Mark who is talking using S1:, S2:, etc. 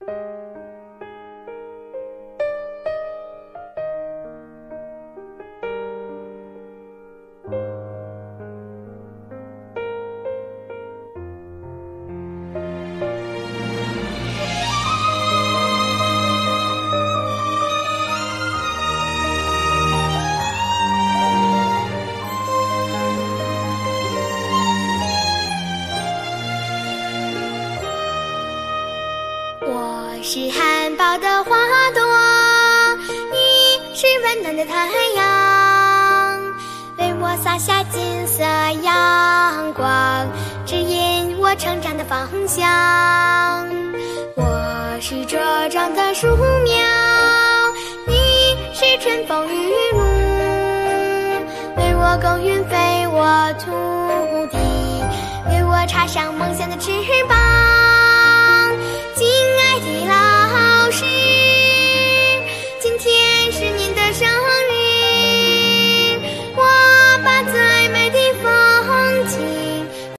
S1: 我是含苞的花朵，你是温暖的太阳，为我洒下金色阳光，指引我成长的方向。我是茁壮的树苗，你是春风雨露，为我耕耘肥沃土地，为我插上梦想的翅膀。